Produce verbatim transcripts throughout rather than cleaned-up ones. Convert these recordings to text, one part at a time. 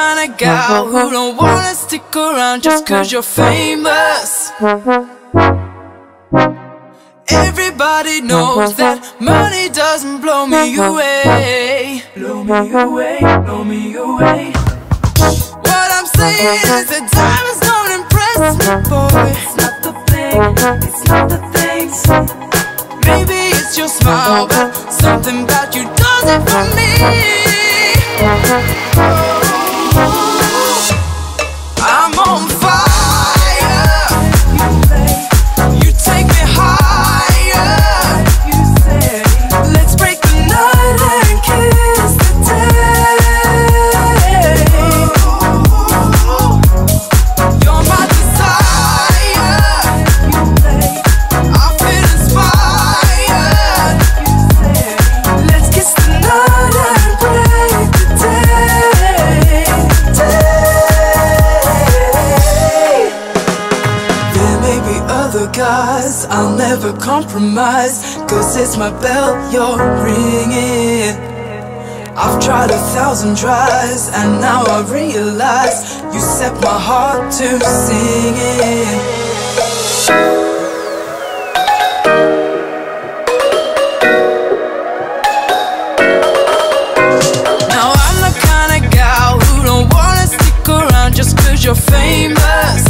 kind of gal who don't wanna stick around just cause you're famous. Everybody knows that money doesn't blow me away. Blow me away, blow me away. What I'm saying is that diamonds don't impress me, boy. It's not the thing, it's not the things. Maybe it's your smile, but something about you does it for me. I'm on fire. You take me higher. Let's break the night and kiss the day. You're my desire. I feel inspired. Let's kiss the night and break the day. There may be other guys, I'll never compromise, cause it's my bell you're ringing. I've tried a thousand tries, and now I realize you set my heart to singing. Now I'm the kind of gal who don't wanna stick around just cause you're famous.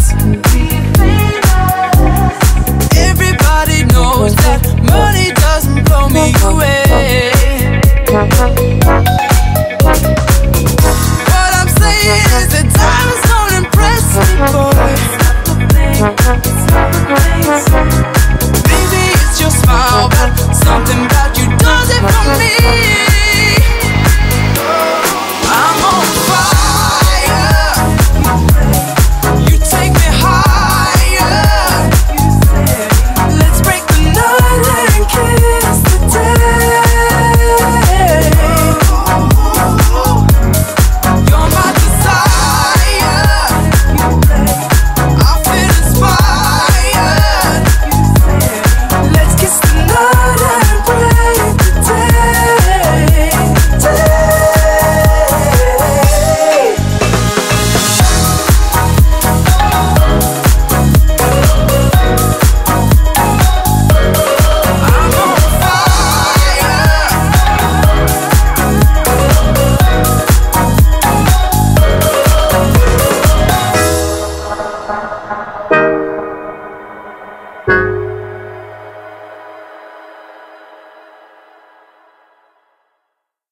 Everybody knows that money doesn't blow me away. What I'm saying is that